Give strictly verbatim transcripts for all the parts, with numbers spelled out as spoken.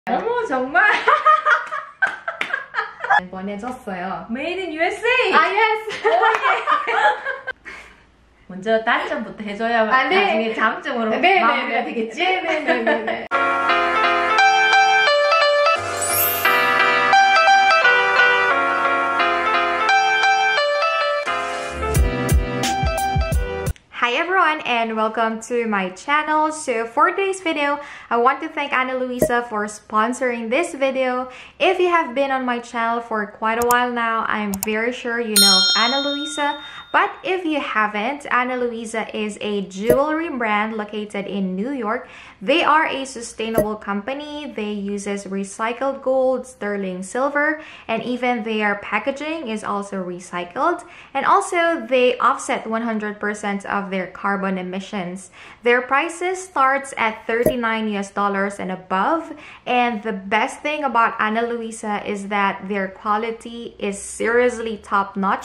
어머 정말 보내줬어요. Made in 유에스에이. 아, yes. 먼저 단점부터 해줘야 아, 네. 나중에 장점으로 네, 마무리가 네, 네. 되겠지? 네, 네, 네, 네, 네. Hi everyone and welcome to my channel. So for today's video, I want to thank Ana Luisa for sponsoring this video. If you have been on my channel for quite a while now, I'm very sure you know of Ana Luisa. But if you haven't, Ana Luisa is a jewelry brand located in New York. They are a sustainable company. They uses recycled gold, sterling silver, and even their packaging is also recycled. And also they offset one hundred percent of their carbon emissions. Their prices starts at thirty-nine U S dollars and above. And the best thing about Ana Luisa is that their quality is seriously top notch.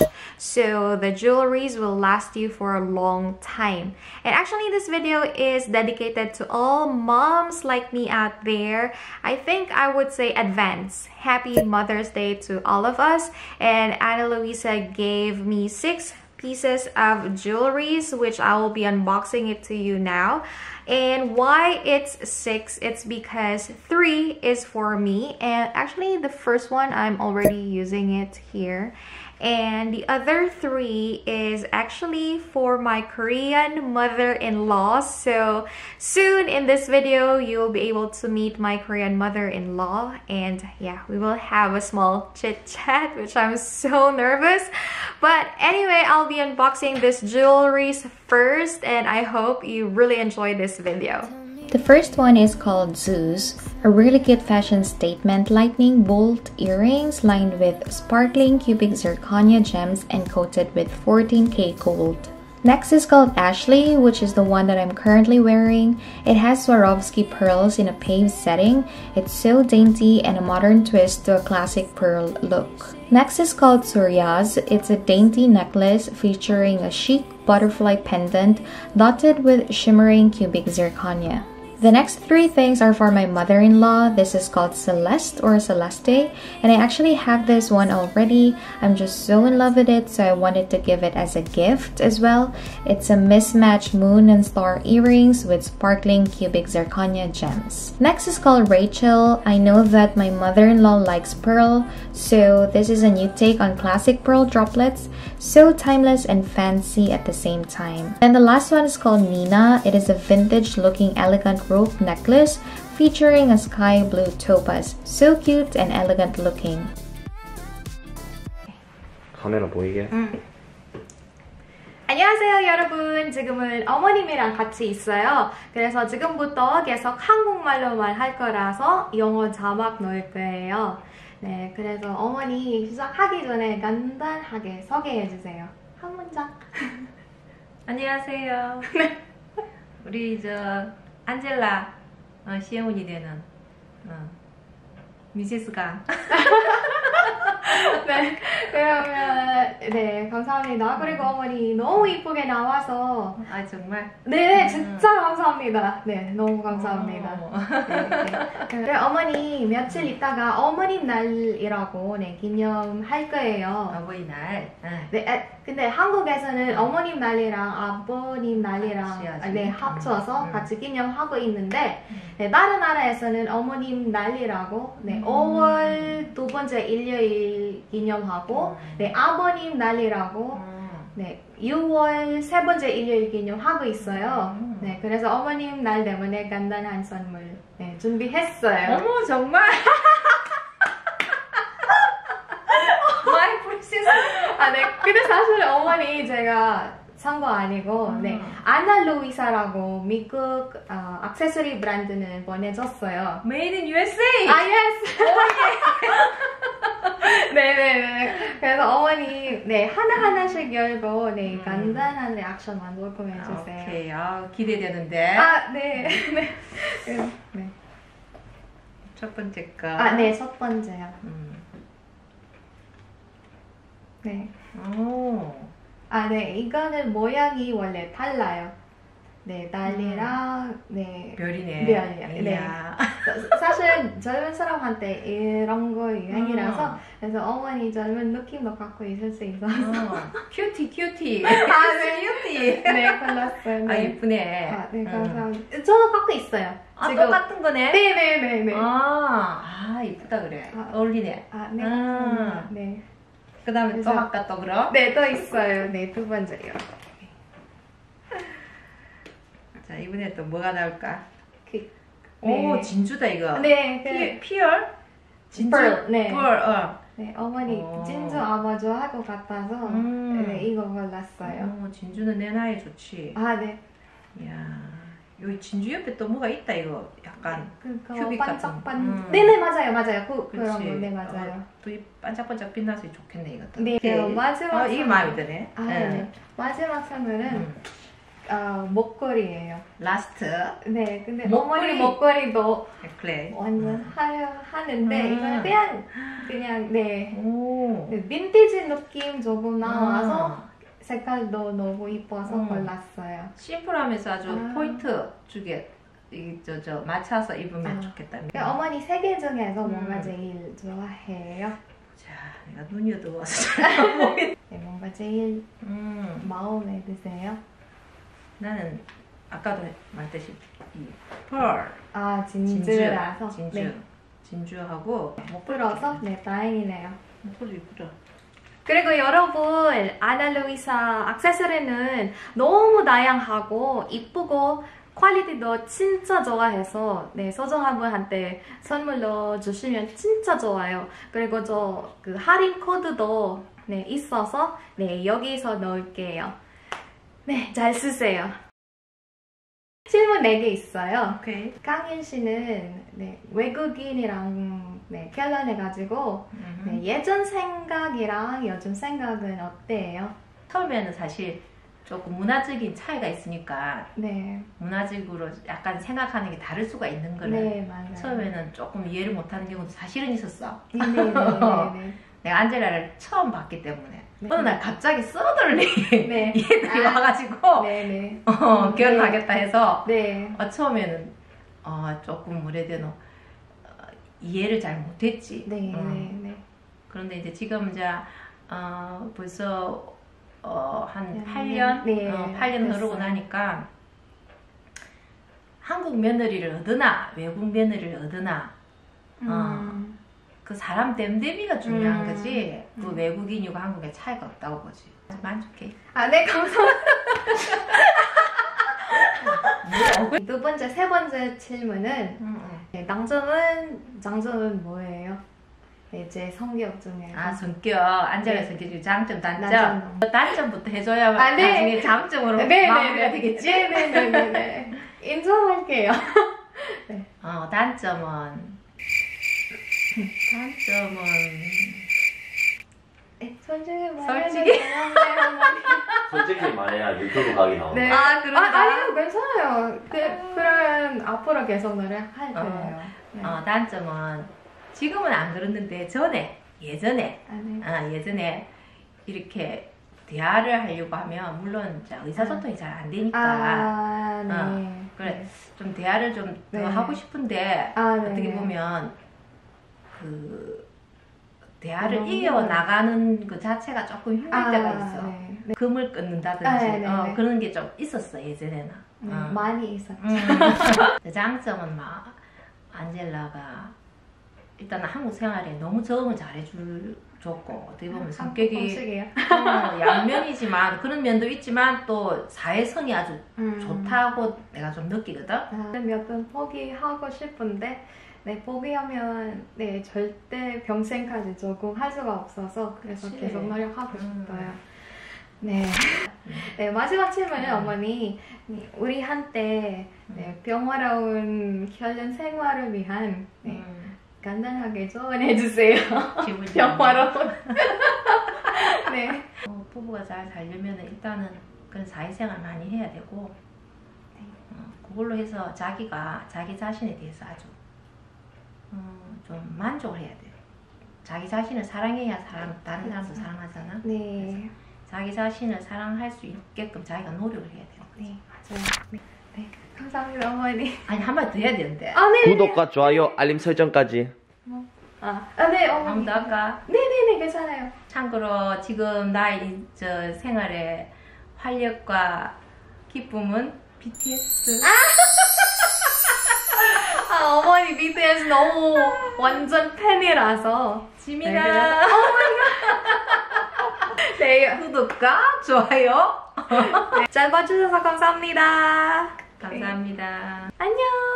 So the jewelries will last you for a long time. And actually this video is dedicated to all moms like me out there. I think I would say advance happy Mother's Day to all of us. And Ana Luisa gave me six pieces of jewelries, which I will be unboxing it to you now. And why it's six, it's because three is for me, and actually the first one I'm already using it here, and the other three is actually for my Korean mother-in-law. So soon in this video you'll be able to meet my Korean mother-in-law, and yeah, we will have a small chit chat, which I'm so nervous. But anyway, I'll be unboxing this jewelries first, and I hope you really enjoy this video. The first one is called Zeus, a really cute fashion statement lightning bolt earrings lined with sparkling cubic zirconia gems and coated with fourteen K gold. Next is called Ashley, which is the one that I'm currently wearing. It has Swarovski pearls in a paved setting. It's so dainty and a modern twist to a classic pearl look. Next is called Suryaz. It's a dainty necklace featuring a chic butterfly pendant dotted with shimmering cubic zirconia. The next three things are for my mother-in-law. This is called Celeste or Celeste, and I actually have this one already. I'm just so in love with it, so I wanted to give it as a gift as well. It's a mismatched moon and star earrings with sparkling cubic zirconia gems. Next is called Rachel. I know that my mother-in-law likes pearl, so this is a new take on classic pearl droplets, so timeless and fancy at the same time. And the last one is called Nina. It is a vintage looking elegant rope necklace featuring a sky blue topaz. So cute and elegant looking. 카메라 보이게? 응. 안녕하세요 여러분, 지금은 어머님이랑 같이 있어요. 그래서 지금부터 계속 한국말로만 할 거라서 영어 자막 넣을 거예요. 네, 그래서 어머니 시작하기 전에 간단하게 소개해주세요. 한 문장. 안녕하세요. 네. 우리 저 안젤라 어, 시어머니 되는 어, 미세스가 네, 그러면 네, 감사합니다. 그리고 어머니 너무 이쁘게 나와서 아 정말? 네, 진짜 감사합니다. 네, 너무 감사합니다. 네, 네. 네, 어머니 며칠 있다가 어머님 날이라고 네, 기념할 거예요. 어버이날. 응. 네, 아, 근데 한국에서는 어머님 날이랑 아버님 날이랑 같이 네, 합쳐서 음. 같이 기념하고 있는데 음. 네, 다른 나라에서는 어머님 날이라고 네, 음. 오월 두 번째 일요일 기념하고 음. 네, 아버님 날이라고 음. 네, 유월 세 번째 일요일 기념하고 있어요. 음. 네, 그래서 어머님 날 때문에 간단한 선물 네, 준비했어요. 어머 정말? 마이 프린세스. 아, 네. 근데 사실 어머니 제가 산 거 아니고, 음. 네. 아나 루이사라고 미국 어, 액세서리 브랜드는 보내줬어요. Made in 유에스에이. 아, 예스. 네네네. 그래서 어머니, 네. 하나하나씩 열고, 네. 음. 간단한 리액션 만들어 보내주세요. 오케이, 아, 기대되는데. 아, 네. 네. 네. 첫 번째 거. 아, 네. 첫 번째요. 음. 네. 오. 아, 네. 이거는 모양이 원래 달라요. 네, 난리랑 네 별이네. 별이야. 네. 이야. 사실 젊은 사람한테 이런 거 유행이라서 어. 그래서 어머니 젊은 느낌도 갖고 있을 수 있어서 어. 큐티 큐티. 아, 네. 큐티. 네, 골랐어요. 아 네. 예쁘네. 아, 네, 음. 감사합니다. 저도 갖고 있어요. 아 지금. 똑같은 거네. 네네네네. 아, 아 이쁘다 그래. 아. 어울리네. 아, 네, 음. 감사합니다. 네. 그다음에 또 그래서- 할까 또 그럼? 네, 또 있어요. 네, 두 번째요. 자 이번에 또 뭐가 나올까? 그, 오 네. 진주다 이거. 네, 그, 피, 피얼? 진주? Pearl, 네. 펄, 어. 네, 어머니 오. 진주 아마 좋아할 것 같아서 음. 네, 이거 골랐어요. 오, 진주는 내 나이에 좋지. 아, 네. 이야, 여기 진주 옆에 또 뭐가 있다 이거. 약간 그거 큐빅 같은. 반짝반. 음. 네네, 맞아요, 맞아요. 그, 그런 그렇지. 거, 네, 맞아요. 어, 또이 반짝반짝 빛나서 좋겠네 이것도. 네, 오케이. 그럼 마지막 어, 이게 선물. 마음에 드네. 아, 예. 네. 마지막 선물은 음. 어, 목걸이에요. 라스트. 네, 근데 목걸이. 어머니 목걸이도 그래. 완전 하려 하는데 음. 이거는 그냥 그냥 네. 오. 네, 빈티지 느낌 조금 나와서 아. 색깔도 너무 이뻐서 음. 골랐어요. 심플하면서 아주 아. 포인트 주게 이저저 맞춰서 입으면 아. 좋겠다. 그 어머니 세 개 중에서 뭔가 음. 제일 좋아해요? 자, 내가 눈이 어두워서 잘 안 보이네. 네, 뭔가 제일 음, 마음에 드세요? 나는 아까도 말했듯이 이 펄, 아, 진주, 진주라서 진주, 네. 진주하고 풀어서 네, 다행이네요. 목걸이 이쁘다. 그리고 여러분, 아나 루이사 액세서리는 너무 다양하고 이쁘고 퀄리티도 진짜 좋아해서 네, 소중한 분한테 선물로 주시면 진짜 좋아요. 그리고 저 그 할인 코드도 네, 있어서 네, 여기서 넣을게요. 네, 잘 쓰세요. 질문 네 개 있어요. 오케이. 강인 씨는 네, 외국인이랑 네, 결혼해가지고 네, 예전 생각이랑 요즘 생각은 어때요? 처음에는 사실 조금 문화적인 차이가 있으니까 네, 문화적으로 약간 생각하는 게 다를 수가 있는 거를 네, 맞아요. 처음에는 조금 이해를 못하는 경우도 사실은 있었어. 네, 네, 네, 네, 내가 안젤라를 처음 봤기 때문에 네. 어느 날 갑자기 서더니 네. 얘들이 아. 와가지고 네, 네, 어, 음, 결혼하겠다 해서 네, 어, 처음에는 어, 조금 뭐래되노 어, 이해를 잘 못했지. 네, 어. 네, 네. 그런데 이제 지금 이제 어, 벌써 어, 한 네, 팔 년? 네, 어, 팔 년 흐르고 됐어요. 나니까 한국 며느리를 얻으나 외국 며느리를 얻으나 음, 그 사람 댐댐이가 중요한 음. 거지 그 음. 외국인이고 한국에 차이가 없다고 보지. 만족해. 아, 네, 감사합니다. 뭐, 두 번째, 세 번째 질문은 응, 응. 네, 장점은 장점은 뭐예요? 네, 제 성격 중에서. 아 성격 안젤라 네. 성격 중 장점 단점 단점. 단점부터 해줘야 아, 네. 나중에 장점으로 네, 네, 마무리가 네, 되겠지. 네, 네, 네, 네, 네. 인정할게요. 어 단점은 단점은 네, 솔직히 말해도 솔직히? 되는데, 어머니. 솔직히 말해야 유튜브 각이 나온다. 네. 아, 그런가? 아, 아니요, 괜찮아요. 그, 그럼 앞으로 계속 노력할 거예요. 네. 어 단점은 지금은 안 그랬는데 전에 예전에 아, 네. 아 예전에 이렇게 대화를 하려고 하면 물론 이제 의사소통이 잘 안 되니까 아, 네. 어, 그래 좀 대화를 좀 더 네. 하고 싶은데 아, 네. 어떻게 보면 그 대화를 너무 이어 나가는 그 자체가 조금 힘들 아, 때가 있어. 네. 네. 금을 끊는다든지 아, 네, 네, 어, 네. 그런 게 좀 있었어 예전에는. 음, 어. 많이 있었죠. 음. 그 장점은 막 안젤라가 일단 한국 생활에 너무 적응을 잘해줄 줬고 어떻게 보면 성격이 공식이에요. 어, 양면이지만 그런 면도 있지만 또 사회성이 아주 음. 좋다고 내가 좀 느끼거든. 아, 몇 번 포기하고 싶은데 네, 포기하면 네, 절대 평생까지 적응할 수가 없어서 그래서 그치. 계속 노력하고 음. 싶어요. 네. 네, 마지막 질문은 음. 어머니 우리한테 네, 평화로운 결혼 생활을 위한 네, 음, 간단하게 조언해 주세요. 기분이 평화로운. 네. 어, 부부가 잘 살려면 일단은 그런 사회생활 많이 해야 되고 어, 그걸로 해서 자기가 자기 자신에 대해서 아주 어, 좀 만족을 해야 돼. 자기 자신을 사랑해야 사람, 다른 사람도 그렇죠. 사랑하잖아. 네. 자기 자신을 사랑할 수 있게끔 자기가 노력을 해야 되는 거지. 네, 맞아요. 네. 네, 감사합니다 어머니. 아니 한마디 더 해야 되는데. 아, 네. 구독과 좋아요, 알림 설정까지. 아, 아, 네 어머니. 아무도 아까. 네네네 괜찮아요. 참고로 지금 나의 저 생활의 활력과 기쁨은 비티에스. 아 어머니 비티에스 너무 완전 팬이라서. 지민아. 네, 그래서- 네, 구독과 좋아요. 잘 봐주셔서 감사합니다. 감사합니다. 안녕.